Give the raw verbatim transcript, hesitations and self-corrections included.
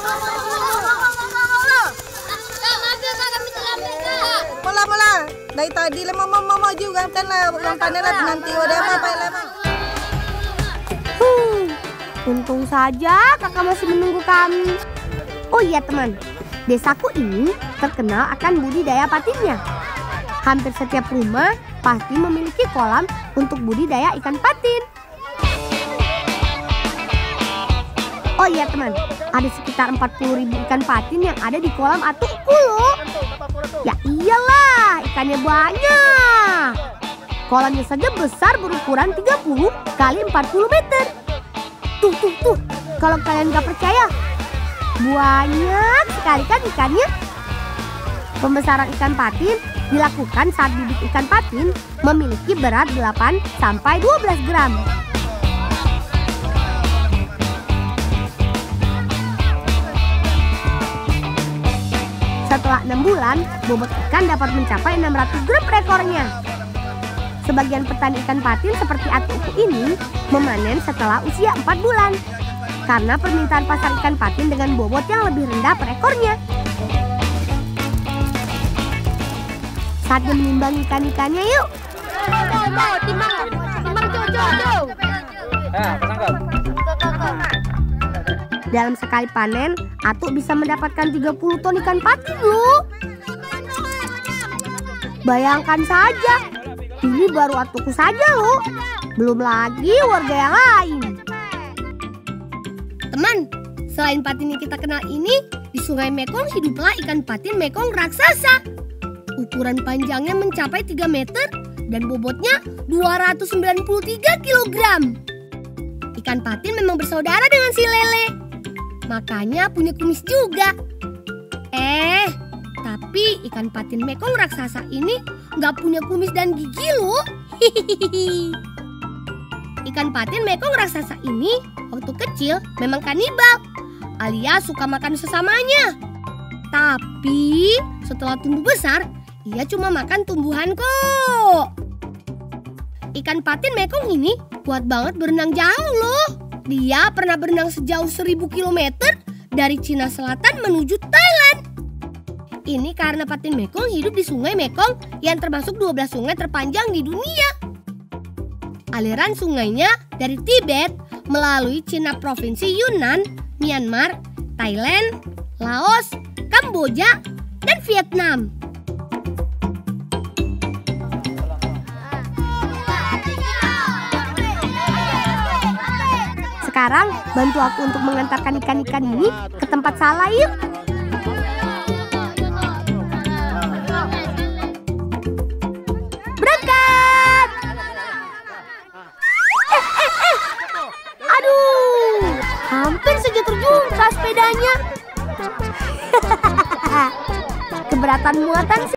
Mula mula. Dari tadi lah mama mama juga kan lah ulang panen nanti udah apa apa lama. Hmm, untung saja kakak masih menunggu kami. Oh iya teman, desaku ini terkenal akan budidaya patinnya. Hampir setiap rumah pasti memiliki kolam untuk budidaya ikan patin. Oh iya teman, ada sekitar empat puluh ribu ikan patin yang ada di kolam atukku loh. Ya iyalah, ikannya banyak. Kolamnya saja besar berukuran tiga puluh kali empat puluh meter. Tuh, tuh, tuh, kalau kalian gak percaya, banyak sekali kan ikannya. Pembesaran ikan patin dilakukan saat bibit ikan patin memiliki berat delapan sampai dua belas gram. Setelah enam bulan, bobot ikan dapat mencapai enam ratus gram per ekornya. Sebagian petani ikan patin seperti atuku ini memanen setelah usia empat bulan. Karena permintaan pasar ikan patin dengan bobot yang lebih rendah per ekornya. Saatnya menimbang ikan-ikannya yuk. Timbang, timbang jojo. Dalam sekali panen, Atuk bisa mendapatkan tiga puluh ton ikan patin loh. Bayangkan saja, ini baru Atukku saja loh. Belum lagi warga yang lain. Teman, selain patin yang kita kenal ini, di Sungai Mekong hiduplah ikan patin Mekong raksasa. Ukuran panjangnya mencapai tiga meter dan bobotnya dua ratus sembilan puluh tiga kilogram. Ikan patin memang bersaudara dengan si lele. Makanya punya kumis juga. Eh, tapi ikan patin Mekong raksasa ini nggak punya kumis dan gigi loh. Hihihi. Ikan patin Mekong raksasa ini waktu kecil memang kanibal, alias suka makan sesamanya. Tapi setelah tumbuh besar, ia cuma makan tumbuhan kok. Ikan patin Mekong ini kuat banget berenang jauh loh. Dia pernah berenang sejauh seribu kilometer dari Cina Selatan menuju Thailand. Ini karena patin Mekong hidup di Sungai Mekong yang termasuk dua belas sungai terpanjang di dunia. Aliran sungainya dari Tibet melalui Cina provinsi Yunnan, Myanmar, Thailand, Laos, Kamboja, dan Vietnam. Sekarang bantu aku untuk mengantarkan ikan-ikan ini ke tempat salah yuk. Berangkat! Eh, eh, eh. Aduh, hampir saja terjungkal sepedanya. Keberatan muatan sih.